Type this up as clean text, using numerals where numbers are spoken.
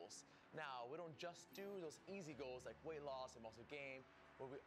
goals. Now, we don't just do those easy goals like weight loss and muscle gain, but we